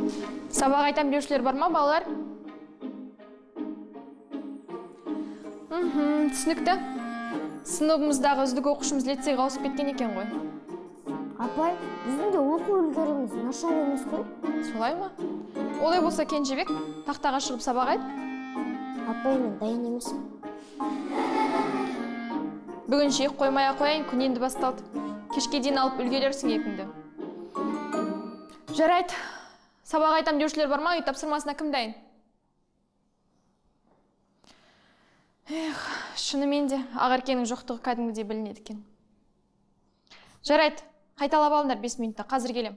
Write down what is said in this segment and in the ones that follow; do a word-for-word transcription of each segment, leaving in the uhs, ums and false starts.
Сабақ айтам деушілер бар ма, балалар? Мхм, түсінікті. Сыныбымыздағы үздік оқушымыз лицейге ауысып кеткен екен ғой. Апай, біздің де оқу үлгеріміз нашар емес қой. Солай ма? Олай болса Кенжебек, тақтаға шығып сабақ айт. Апай, мен дайын емеспін. Бүгін жиық қоймай қояйын, күн енді басталды. Кешке дейін алып үлгерерсің екіңді. Жарайды. Сабақ айтам деушілер бар ма? Үй тапсырмасына кім дайын? Эх, шынымен де Ағаркенің жоқтығы кәдімгідей білінеді екен. Жарайды. Қайталап алыңдар бес минутта. Қазір келем.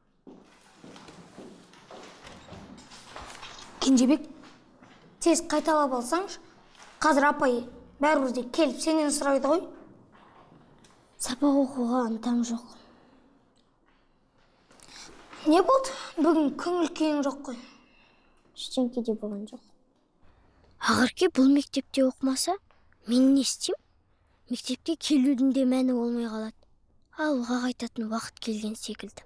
Кенжебек, тез қайталап алсаңыз, қазір апай бәрібірде келіп сенен сұрайды ғой. Сабақ оқуға ынтам жоқ. Не болды? Бүгін көңіл күйің жоқ қой. Ештеңке де болған жоқ. Ағарке бұл мектепте оқымаса, мен не істеймін? Мектепке келудің де мәні болмай қалады. Ауылға қайтатын уақыт келген секілді.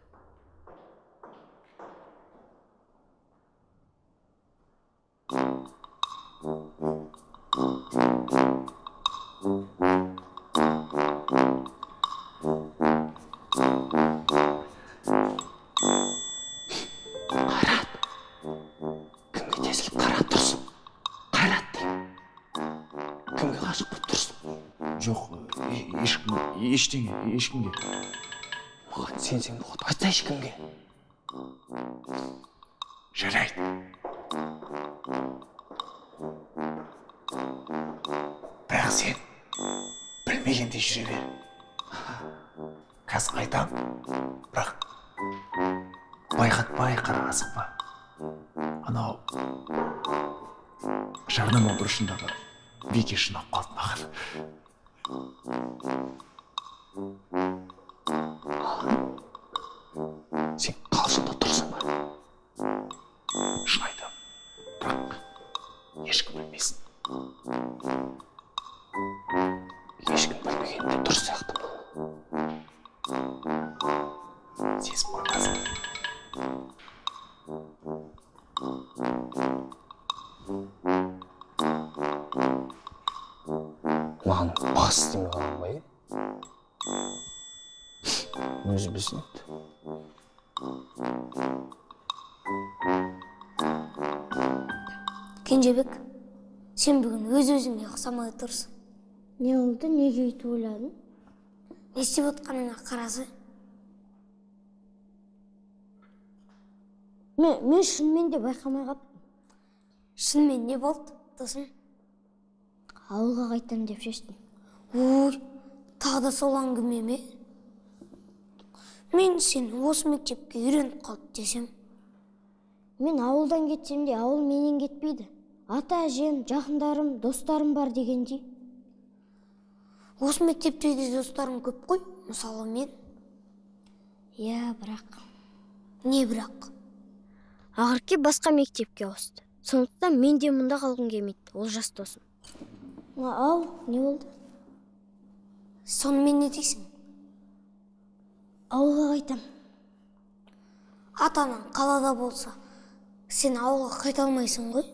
Ештеңе, ешкімге. Маған сен-сен бұғыт, айтса ешкімге. Жарайды. Бірақ сен білмегенде жүре бер. Қазір айтам, бірақ байқатпай қара асықпа. Анау жарнама бұрышындағы Беке шынап қалды маған. Сен қалшында тұрсың ба? Шын айтам, бірақ ешкім білмесін. Ешкім білмегенде дұрыс сияқты бұл. Сезіп қоймасын. Маған бас істеме қалан ба, е? Өзі білсін еді. Кенжебек, сен бүгін өз-өзіңе ұқсамай тұрсың. Не oldu, неге өйтіп ойладың? Не істеп отқаныңа қарасы? Мен, мен шынымен де байқамай қаптым. Шынымен не болды, досым? Ауылға қайтам деп шештім. Ой, тағы да сол әңгіме ме? Мен сен осы мектепке үйреніп қалды десем. Мен ауылдан кетсем де, ауыл менен кетпейді. Ата, әжем, жақындарым, достарым бар дегендей. Осы мектепте де достарым көп қой, мысалы мен. Я, бірақ. Не бірақ? Ағарке басқа мектепке ауысты. Сондықтан мен де мұнда қалғым келмейді, ол жас досым. Ау, не болды? Сонымен не дейсің? Ауылға қайтам. Атаның қалада болса, сен ауылға қайта алмайсың ғой?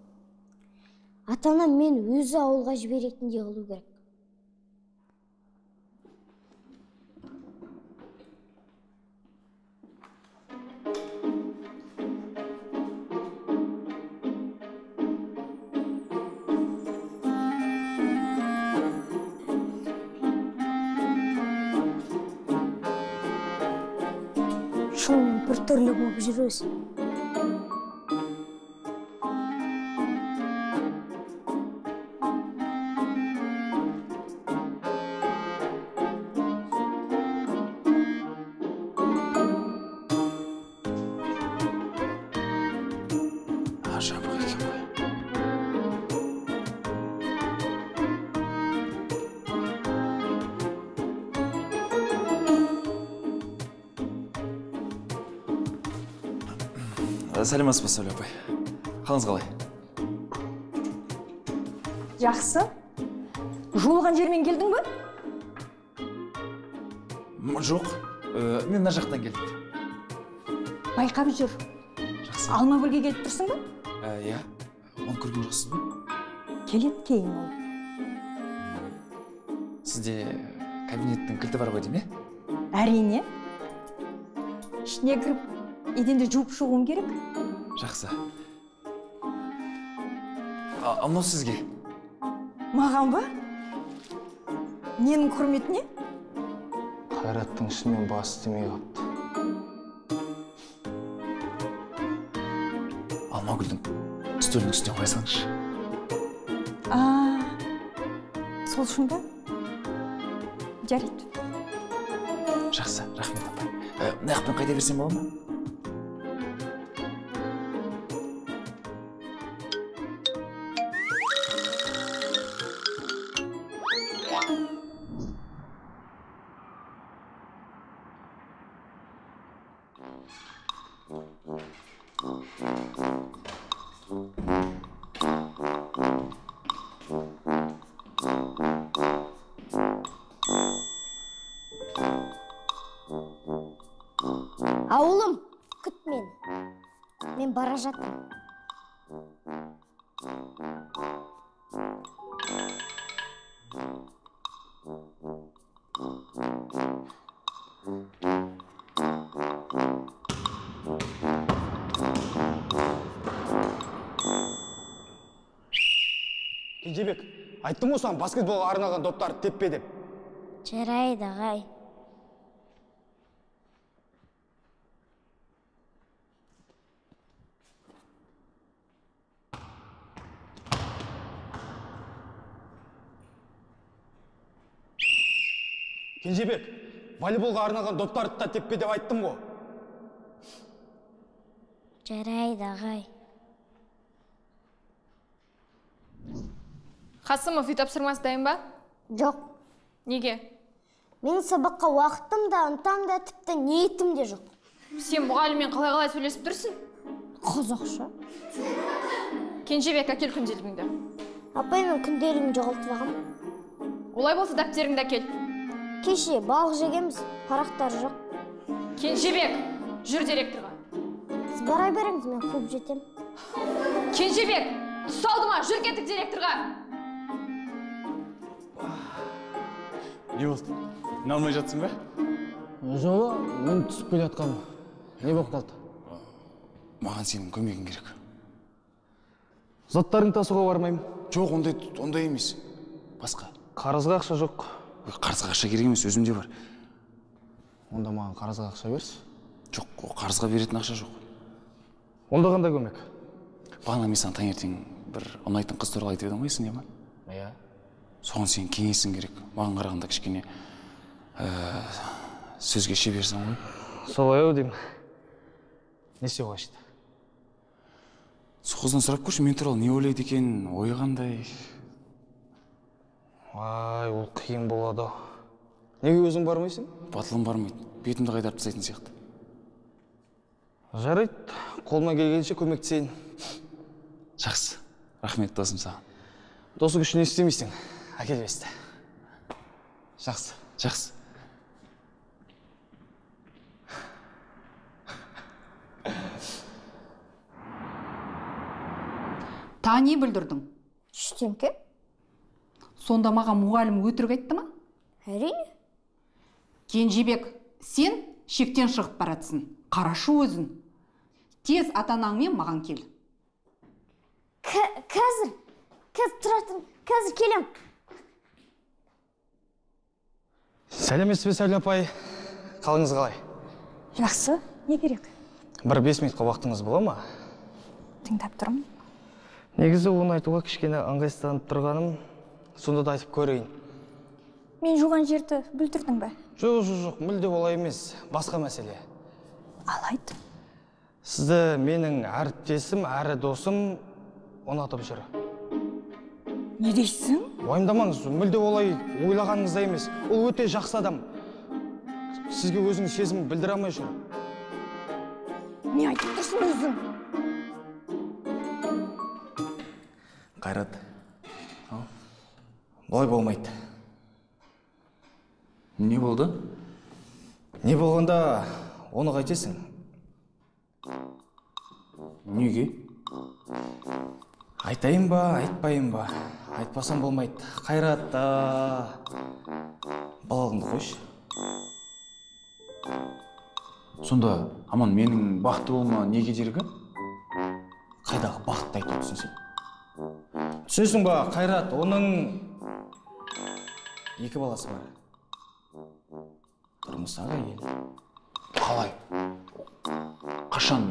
Атана мен өзі ауылға жіберетіндей қылу керек. Шоң бір түрлі болып жүресің. Жабық екен ғой. Сәлеметсіз бе, Сәуле апай? Қалыңыз қалай? Жақсы. Жуылған жермен келдің бе? Жоқ, мен мына жақтан келдім. Байқап жүр. Алма гүлге келіп тұрсың ба? Иә, оны көрген жоқсыз ба? Келет кейін ол. Сізде кабинеттің кілті бар ғой дейме? Әрине. Ішіне кіріп, еденді жуып шығуым керек. Жақсы. Анау сізге? Маған ба? Ненің құрметіне? Қайраттың ішімен бас істемей қапты. Алмагүлдің үстелінің үстіне қойсаңызшы. Аа, сол үшін ба? Жарайды. Жақсы, рахмет апай. Мына жақпен қайда берсем бола ма? Ауылым, күт мені. Мен бара жатырмын. Кенжебек, айттым ғой саған баскетболға арналған доптарды теппе деп. Жарайды, ағай. Кенжебек, волейболға арналған доптарды да теппе деп айттым ғой. Жарайды, ағай. Қасымов үй тапсырмасы дайын ба? Жоқ. Неге? Менің сабаққа уақытым да, ынтам да, тіпті ниетім де жоқ. Сен мұғаліммен қалай-қалай сөйлесіп тұрсың? Қазақша. Кенжебек, әкел күнделігіңді. Апай, мен күнделігімді жоғалтып алғам. Олай болса дәптеріңді әкел. Кеше балық жегенбіз, парақтар жоқ. Кенжебек, жүр директорға. Сіз бара беріңіз, мен қуып жетем. Кенжебек, түс алды ма? Жүр кеттік директорға. Не болды? Не алмай жатсың ба? Жоба, мен түсіп келе жатқаным. Не болып қалды? Маған сенің көмегің керек. Заттарың тасуға бармаймын. Жоқ, ондай, ондай емес. Басқа. Қарызға ақша жоқ. Қарызға ақша керек емес, өзімде бар. Онда маған қарызға ақша берші. Жоқ, қарызға беретін ақша жоқ. Онда қандай көмек? Бағана мен саған таңертең бір ұнайтын қыз туралы айтып едім ғой, есіңде ме? Иә. Соған сен кеңесің керек. Маған қарағанда кішкене сөзге шеберсің ғой. Солай ау деймін. Не істеу қажет? Сол қыздан сұрап көрші, мен туралы не ойлайды екен, ойы қандай? Ай, ол қиын болады. Неге өзің бармайсың? Батылым бармайды. Бетімді қайдарып тастайтын сияқты. Жарайды, қолыма келгенше көмектесейін. Жақсы. Рахмет досым саған. Досы үшін не істемейсің? Әкел бесті. Жақсы. Жақсы. Та не бүлдірдің? Үштенке? Сонда маған мұғалім өтірік айтты ма? Әрине. Кенжебек, сен шектен шығып баратсың. Қарашы өзін. Тез ата-анаңмен маған кел. Қазір, қазір тұратын, қазір келем. Сәлеметсіз бе, Сәуле апай. Қалыңыз қалай? Жақсы, не керек? Бір бес минутқа уақытыңыз бола ма? Тыңдап тұрмын. Негізі оны айтуға кішкене ыңғайсызданып тұрғаным, сонда да айтып көрейін. Мен жуған жерді бүлдірдің бе? Жоқ, жоқ, жоқ, мүлде олай емес, басқа мәселе. Ал айт. Сізді менің әріптесім, әрі досым ұнатып жүр. Не дейсің? Уайымдамаңыз, мүлде олай ойлағаныңызда емес. Ол өте жақсы адам. Сізге өзінің сезімін білдіре алмай жүр. Не айтып тұрсың өзің? Қайрат, бұлай болмайды. Не болды? Не болғанда оны қайтесің? Неге? Айтайын ба, айтпайын ба? Айтпасам болмайды. Қайрат, балалығыңды қойшы. Сонда, аман менің бақытты болма неге жергі? Қайдағы бақытты айтып түсін сен? Түсінсің ба, Қайрат, оның екі баласы бар. Тұрмыстағы әйелі. Қалай? Қашан?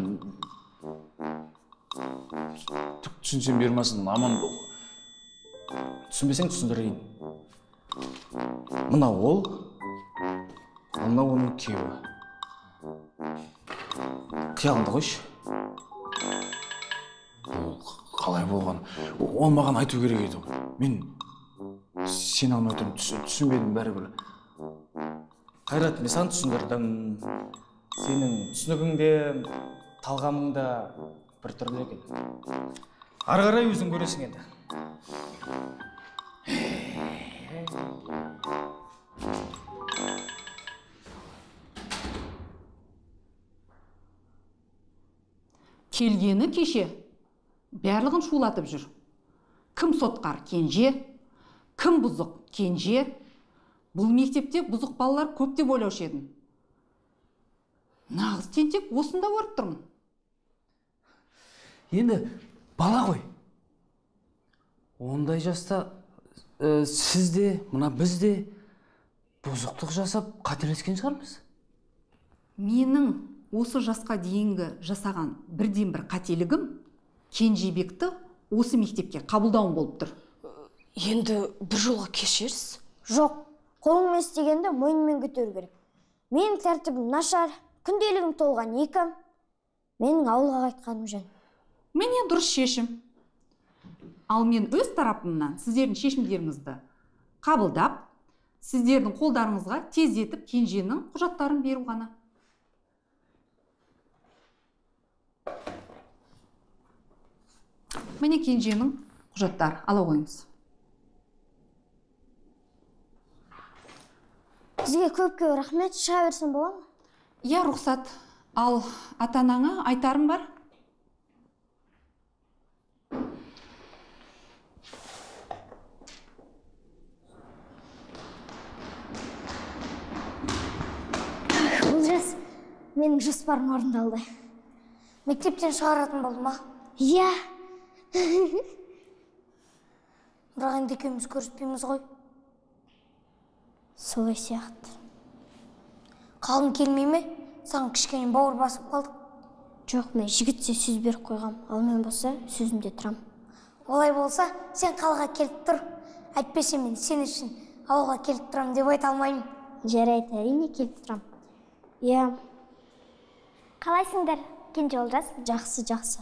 Түк түсінсем бермасын, аман бол. Түсінбесең түсіндірейін. Мына ол, мына оның күйеуі. Қиялыңды қойшы. Қалай болған? Ол маған айту керек еді. Мен сен алмай отырмын, түсінбедім бәрібір. Қайрат, мен саған түсіндірдім. Сенің түсінігіңде, талғамыңда бір түрлі екен. Ары қарай өзің көресің енді. Келгені кеше барлығын шулатып жүр. Кім сотқар? Кенже. Кім бұзық? Кенже. Бұл мектепте бұзық балалар көп деп ойлаушы едім. Нағыз тентек осында көріп тұрмын. Енді бала ғой. Ондай жаста ә, сіз де, мына біз де бұзықтық жасап қателескен шығармыз. Менің осы жасқа дейінгі жасаған бірден бір қателігім Кенжебекті осы мектепке қабылдауым болып тұр. Енді бір жолға кешерсіз? Жоқ, қолыңмен істегенді мойнымен көтеру керек. Менің тәртібім нашар, күнделігім толған екі. Менің ауылға қайтқаным жөн. Міне дұрыс шешім. Ал мен өз тарапымнан сіздердің шешімдеріңізді қабылдап, сіздердің қолдарыңызға тездетіп Кенженің құжаттарын беру ғана. Міне Кенженің құжаттары, ала қойыңыз. Сізге көп-көп рахмет, шыға берсем бола ма? Я, рұқсат. Ал ата-анаңа айтарым бар. Олжас, менің жоспарым орындалды. Мектептен шығаратын болды ма? Иә. Бірақ енді екеуміз көріспейміз ғой. Солай сияқты. Қалың келмей ме? Саған кішкене бауыр басып қалдық. Жоқ, мен жігітсе сөз беріп қойғам. Ал мен болса сөзімде тұрам. Олай болса, сен қалаға келіп тұр. Әйтпесе мен сен үшін ауылға келіп тұрам деп айта алмаймын. Жарайды, әрине келіп тұрам. Иә. Қалайсыңдар, Кенже Олжас? Жақсы, жақсы.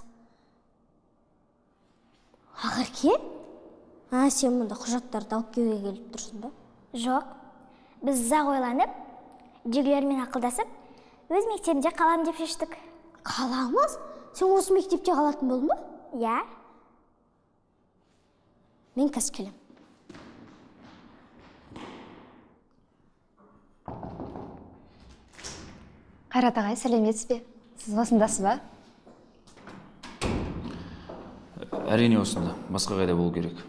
Ақерке? А, сен мұнда құжаттарды алып келуге келіп тұрсың ба? Жоқ. Біз ұзақ ойланып, жігілермен ақылдасып, өз мектебінде қалам деп шештік. Қаламыз? Сен осы мектепте қалатын болдың ба? Иә. Мен қазір келем. Қайрат ағай, сәлеметсіз бе? Сіз осындасыз ба? Әрине осында, басқа қайда болу керек.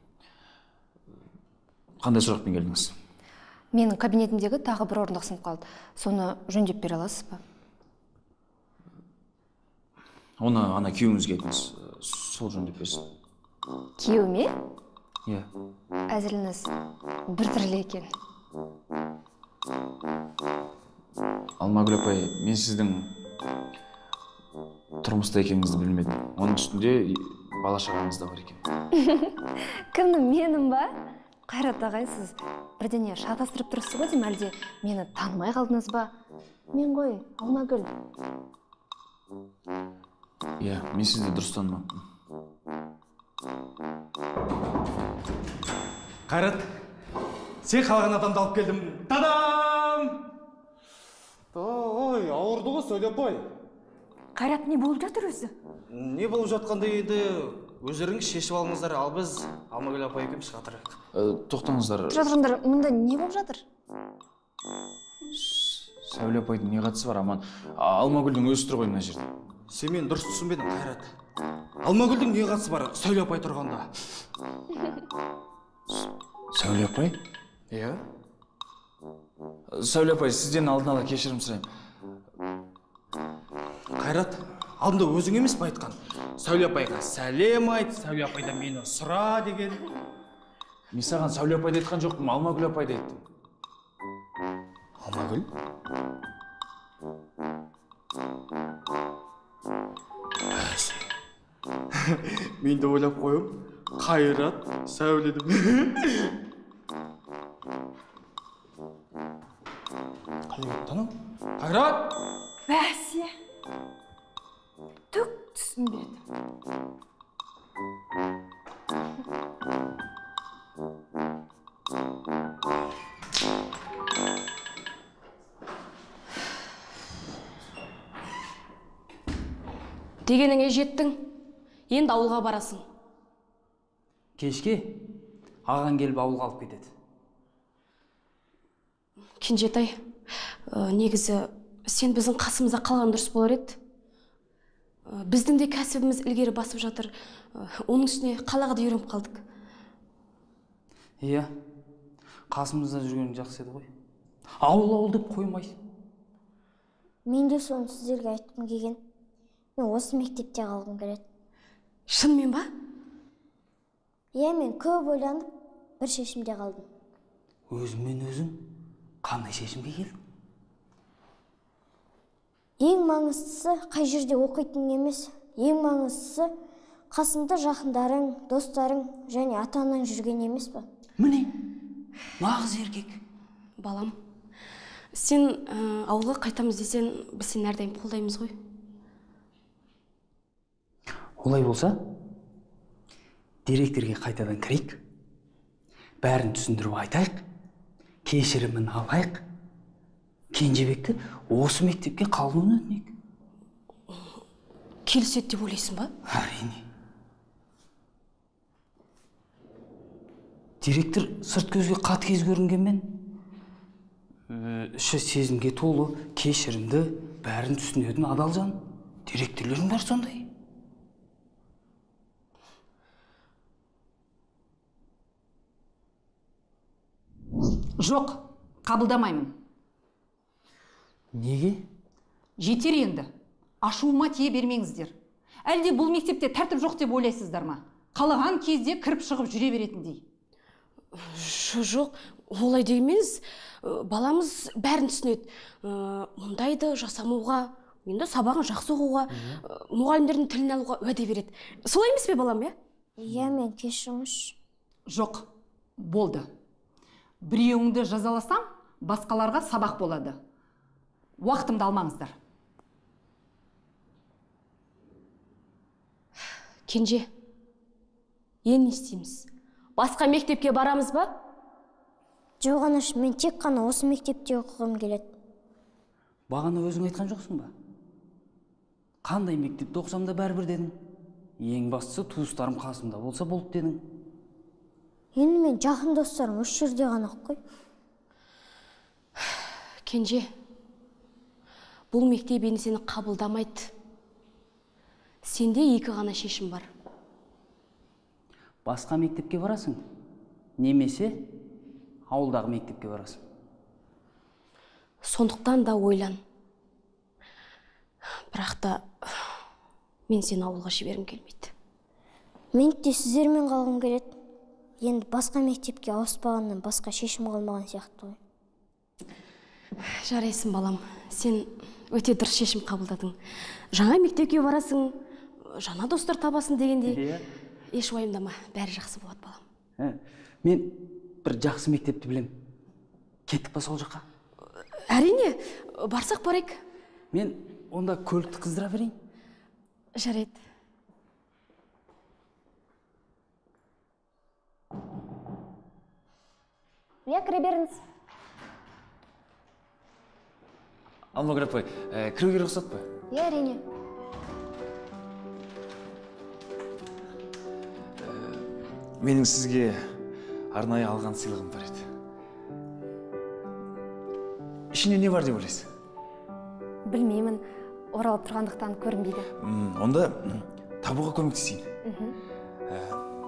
Қандай сұрақпен келдіңіз? Менің кабинетімдегі тағы бір орындық сынып қалды. Соны жөндеп бере аласыз ба? Оны ана күйеуіңізге айтыңыз, сол жөндеп берсін. Күйеуіме? Иә. Әзіліңіз бір түрлі екен. Алмагүл апай, мен сіздің тұрмыста екеніңізді білмедім. Оның үстінде бала шағаңыз да бар екен. Кімнің, менің ба? Қайрат ағай, сіз бірдеңе шатастырып тұрсыз ғой деймін, әлде мені танымай қалдыңыз ба? Мен ғой, Алмагүл. Иә, мен сізді дұрыс танымаппын. Қайрат, сен қалаған адамды алып келдім. Тадам! Ой, ауырды ғой, сөйлеп қой. Қайрат, не болып жатыр өзі? Не болып жатқанда енді өздеріңіз шешіп алыңыздар, ал біз Алмагүл апай екеуміз шыға тұрайық. Тоқтаңыздар. Тұра тұрыңдар, мұнда не болып жатыр? Сәуле апайдың не қатысы бар, аман? Алмагүлдің өзі тұр ғой мына жерде. Сен мені дұрыс түсінбедің, Қайрат. Алмагүлдің не қатысы бар Сәуле апай тұрғанда? Сәуле апай? Иә? Сәуле апай, сізден алдын ала кешірім сұраймын. Қайрат, алдында өзің емес па айтқан? Сәуле апайға сәлем айт, Сәуле апайдан мені сұра деген. Мен саған Сәуле апайды айтқан жоқпын, Алмагүл апайды айттым. Алмагүл? Мен де ойлап қойым, Қайрат, Сәуле деп. Қайраттаным? Қайрат! Бәсе. Түк түсінбеді. Дегеніңе жеттің, енді ауылға барасың. Кешке ағаң келіп ауылға алып кетеді. Кенжетай, негізі сен біздің қасымызда қалған дұрыс болар еді. Біздің де кәсібіміз ілгері басып жатыр. Оның үстіне қалаға да үйреніп қалдық. Иә, қасымызда жүргенің жақсы еді ғой. Ауыл ауыл деп қоймайсың. Мен де соны сіздерге айтқым келген. Мен осы мектепте қалғым келеді. Шынымен ба? Иә, мен көп ойланып, бір шешімде қалдым. Өзіңмен өзің қандай шешімге келдің? Ең маңыздысы қай жерде оқитының емес. Ең маңыздысы қасында жақындарың, достарың және ата-анаң жүрген емес па? Міне, нағыз еркек. Балам, сен ауылға қайтамыз десен, біз сені әрдайым қолдаймыз ғой. Олай болса, директорге қайтадан кірейік, бәрін түсіндіріп айтайық, кешірімін алайық, Кенжебекті осы мектепке қалуын өтінейік. Келіседі деп ойлайсың ба? Әрине. Директор сырт көзге қатыгез көрінгенмен, іші сезімге толы, кешірімді, бәрін түсінетін адал жан. Директорлердің бәрі сондай. Жоқ, қабылдамаймын. Неге? Жетер енді. Ашуыма тие бермеңіздер. Әлде бұл мектепте тәртіп жоқ деп ойлайсыздар ма? Қалаған кезде кіріп шығып жүре беретіндей. Жоқ, олай дегенміз, баламыз бәрін түсінеді. Мұндайды жасамауға, енді сабағын жақсы оқуға, мұғалімдердің тілін алуға уәде береді. Солай емес пе балам, е? Иә, мен кешіріңіз. Жоқ, болды. Біреуіңді жазаласам, басқаларға сабақ болады. Уақытымды алмаңыздар. Кенже, енді не істейміз? Басқа мектепке барамыз ба? Жоқ, Анаш, мен тек қана осы мектепте оқығым келеді. Бағана өзің айтқан жоқсың ба? Қандай мектепте оқысам да бәрібір дедің. Ең бастысы туыстарым қасымда болса болды дедің. Енді мен жақын достарым осы жерде ғана қой. Кенже, бұл мектеп енді сені қабылдамайды. Сенде екі ғана шешім бар. Басқа мектепке барасың, немесе ауылдағы мектепке барасың. Сондықтан да ойлан. Бірақ та мен сені ауылға жібергім келмейді. Мен де сіздермен қалғым келеді. Енді басқа мектепке ауыспағаннан басқа шешім қалмаған сияқты ғой. Жарайсың, балам. Сен өте дұрыс шешім қабылдадың. Жаңа мектепке барасың, жаңа достар табасың дегенде. Еш уайымдама, бәрі жақсы болады, балам. Мен бір жақсы мектепті білем. Кеттік па сол жаққа? Әрине, барсақ барайық. Мен онда көлікті қыздыра берейін. Жарайды. Иә, кіре беріңіз. Алмагүл апай, кіруге рұқсат па? Иә, әрине. Менің сізге арнайы алған сыйлығым бар еді. Ішінде не бар деп ойлайсыз? Білмеймін. оралып тұрғандықтан көрінбейді. М, Онда м, табуға көмектесейін. Ә,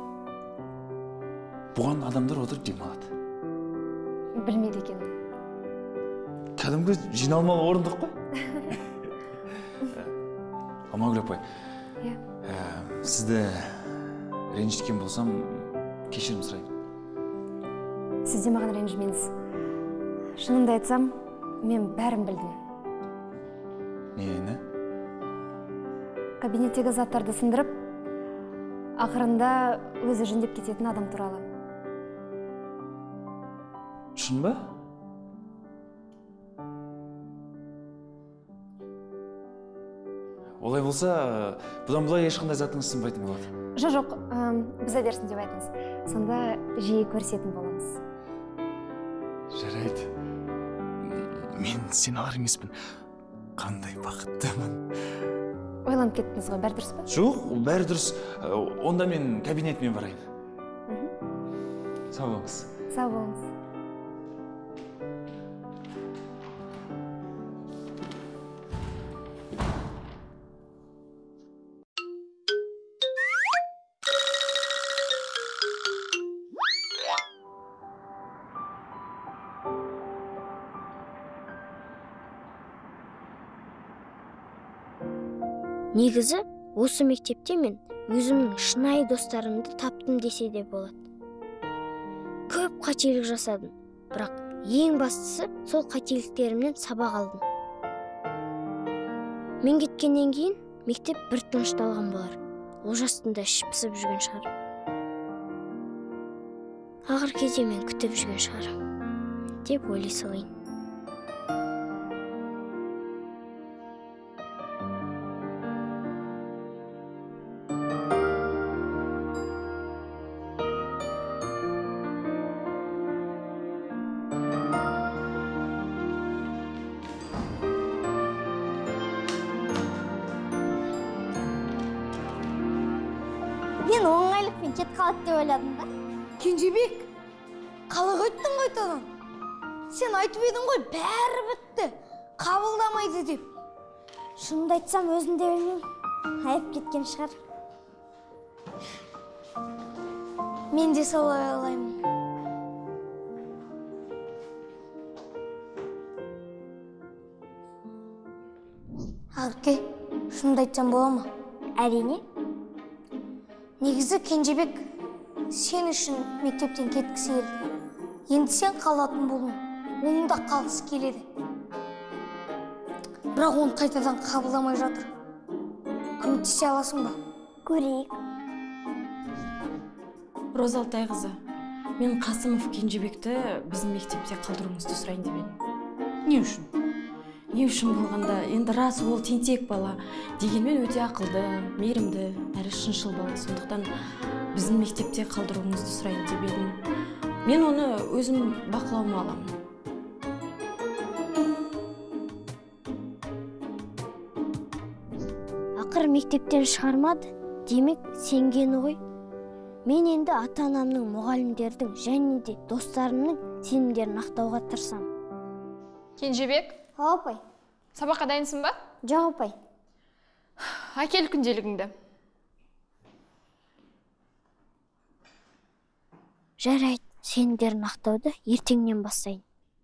Бұған адамдар отырып демалады. Білмейді екенмін. Кәдімгі жиналмалы орындық қой. Алмагүл апай, Иә. ә, сізді ренжіткен болсам, кешірім сұраймын. Сіз де маған ренжімеңіз. Шынымды айтсам, мен бәрін білдім. Нені? Кабинеттегі заттарды сындырып, ақырында өзі жөндеп кететін адам туралы. Шын ба? Олай болса, бұдан бұлай ешқандай затыңыз сынбайтын болады. Жоқ, жоқ, ым, бұза берсін деп айтыңыз. Сонда жиі көрісетін боламыз. Жарайды. Мен сен алар емеспін. Қандай бақыттымын. Ойланып кеттіңіз ғой, бәрі дұрыс па? Жоқ, бәрі дұрыс. Онда мен кабинетіме барайын. Сау болыңыз. Сау болыңыз. Негізі, осы мектепте мен өзімнің шынайы достарымды таптым десе де болады. Көп қателік жасадым, бірақ ең бастысы сол қателіктерімнен сабақ алдым. Мен кеткеннен кейін мектеп бір тынышталған болар. Олжастың да іші пысып жүрген шығар. Ақыр кезде мен күтіп жүрген шығар деп ойлай салайын. Мен оңайлықпен кет қалады деп ойладым да. Кенжебек, қалаға өттің ғой тодан. Сен айтып едің ғой, бәрі бітті, қабылдамайды деп. Шынымды айтсам, өзім де білмеймін. Айып кеткен шығар. Мен де солай ойлаймын. Ақерке, шынымды айтсам бола ма? Әрине. Негізі Кенжебек сен үшін мектептен кеткісі келді. Енді сен қалатын болдың, оның да қалғысы келеді. Бірақ оны қайтадан қабылдамай жатыр. Көмектесе аласың ба? Көрейік. Роза Алтай қызы, мен Қасымов Кенжебекті біздің мектепте қалдыруыңызды сұрайын деп едім. Не үшін? Не үшін болғанда, енді рас ол тентек бала, дегенмен өте ақылды, мейірімді, әрі шыншыл бала. Сондықтан біздің мектепте қалдыруыңызды сұрайын деп едім. Мен оны өзім бақылауыма аламын. Ақыр мектептен шығармады, демек сенгені ғой. Мен енді ата-анамның, мұғалімдердің және де достарымның сенімдерін ақтауға тырысамын. Кенжебек, Апай. сабаққа дайынсың ба? Жоқ, апай. Әкел күнделігіңді. Жарайды, сенімдерін ақтауды ертеңнен бастайын.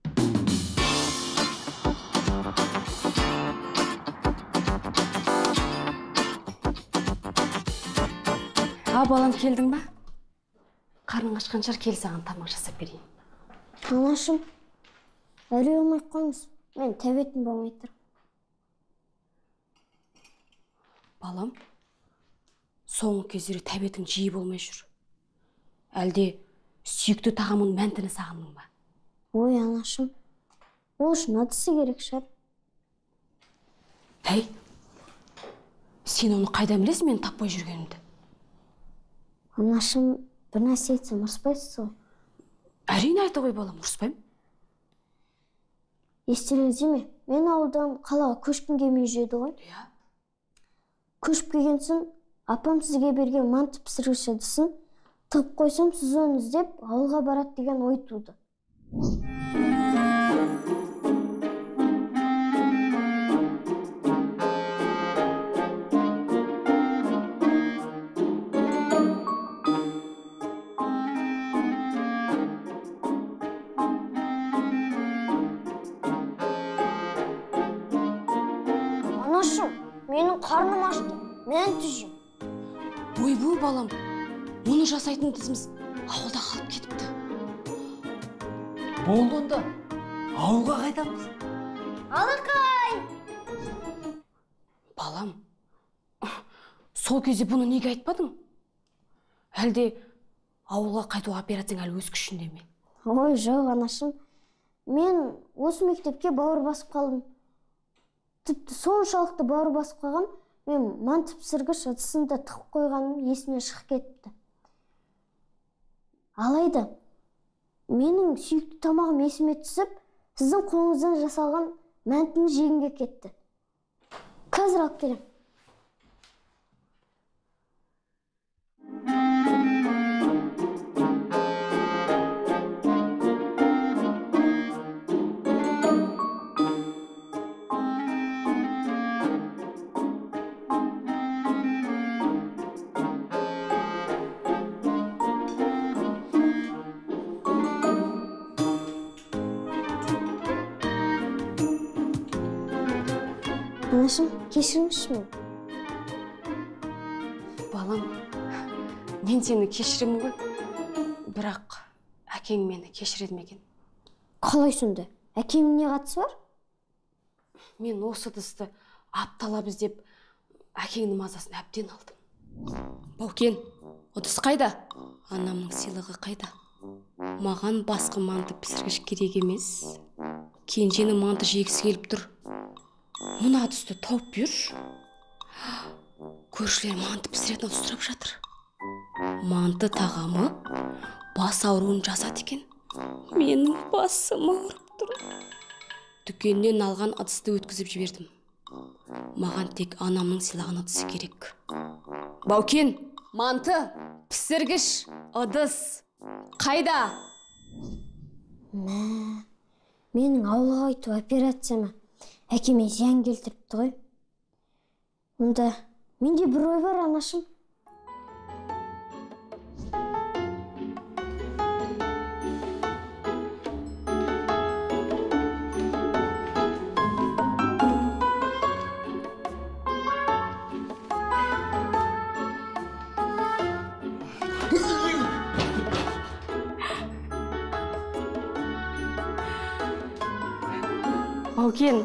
А, балам, келдің ба? Қарның ашқан шығар, кел саған тамақ жасап берейін. Анашым, әре алмай қойыңыз. Мен тәбетім болмай тұр. Балам, соңғы кездері тәбетің жиі болмай жүр. Әлде сүйікті тағамын мәнтіні сағындың ба? Ой, анашым, ол үшін адысы керек шығар. Әй, сен оны қайдан білесің мен таппай жүргенімді? Анашым, бір нәрсе айтсам ұрыспайсыз ғой. Әрине айта ғой, балам, ұрыспаймын. Естеріңізде ме? Мен ауылдан қалаға көшкін келмей жүреді ғой. Иә. Көшіп келген соң, апам сізге берген манты пісіруші ыдысын тығып қойсам, сіз оны іздеп ауылға барады деген ой туды. қарным ашты. Мен түзем. Ойбу балам, мұны жасайтын тізіміз ауылда қалып кетіпті. Болды онда. Ауылға қайтамыз. Алақай! Балам, сол кезде бұны неге айтпадың? Әлде ауылға қайту операцияң әлі өз күшінде ме? Ой, жоқ, анашым. Мен осы мектепке бауыр басып қалдым. Тіпті соншалықты бауыр басып қалғам, мен манты пісіргіш ыдысында тығып қойғаным есімнен шығып кетті. Алайда, менің сүйікті тамағым есіме түсіп, сіздің қолыңыздан жасалған мәнтіні жегімге кетті. Қазір алып келем. Анашым, кешіріңізші мен. Балам, мен сені кешіремін ғой, бірақ әкең мені кешіреді ме екен? Қалай сонда? Әкемнің не қатысы бар? Мен осы ыдысты апталап іздеп, әкеңнің мазасын әбден алдым. Баукен, ыдыс қайда? Анамның сыйлығы қайда? Маған басқа манты пісіргіш керек емес. Кенженің манты жегісі келіп тұр. Мұна ыдысты тауып берші. Көршілер манты пісіретін сұрап жатыр. Манты тағамы бас ауруын жазады екен. Менің басым ауырып тұр. Дүкеннен алған ыдысты өткізіп жібердім. Маған тек анамның сыйлаған ыдысы керек. Баукен, манты пісіргіш ыдыс қайда? Мә, менің ауылға қайту операцияма әкеме зиян келтіріпті ғой. Онда менде бір ой бар, анашым. Баукен,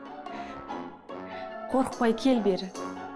қорықпай кел бері.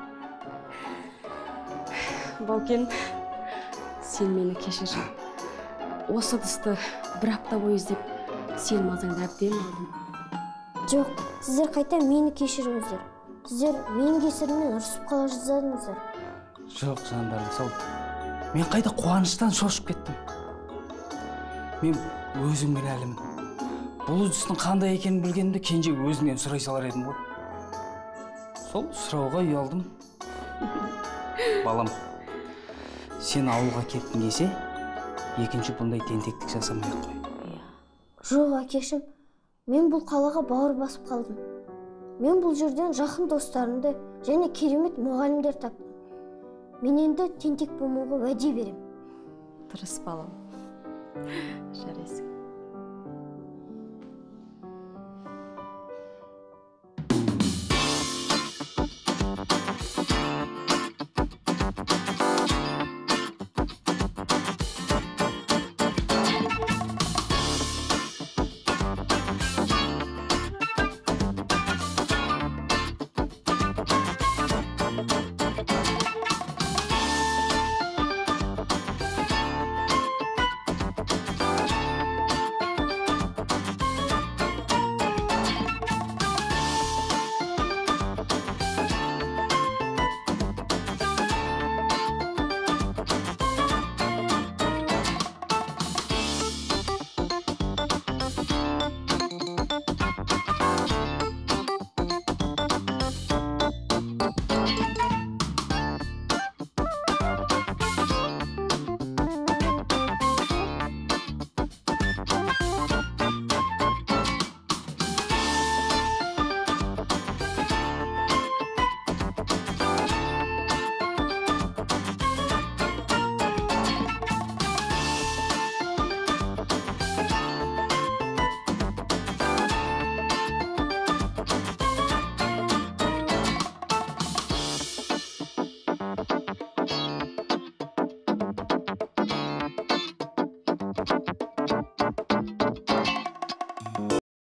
Баукен, сен мені кешір. Осы ыдысты бір апта бойы іздеп, сен мазаңды әбден алдым. Жоқ, сіздер қайта мені кешіріңіздер. Сіздер менің кесірімнен ұрсып қала жаздадыңыздар. Жоқ, жандарым, сол. Мен қайда қуаныштан шошып кеттім. Мен өзім кінәлімін. Бұл ыдыстың қандай екенін білгенімде Кенже өзінен сұрай салар едім ғой. Сол сұрауға ұялдым. Балам, сен ауылға кеттің десе, екінші бұндай тентектік жасамай қой. Жоқ, әкешім, мен бұл қалаға бауыр басып қалдым. Мен бұл жерден жақын достарымды және керемет мұғалімдер таптым. Мен енді тентек болмауға уәде берем. Дұрыс, балам. Жарайсың. болот.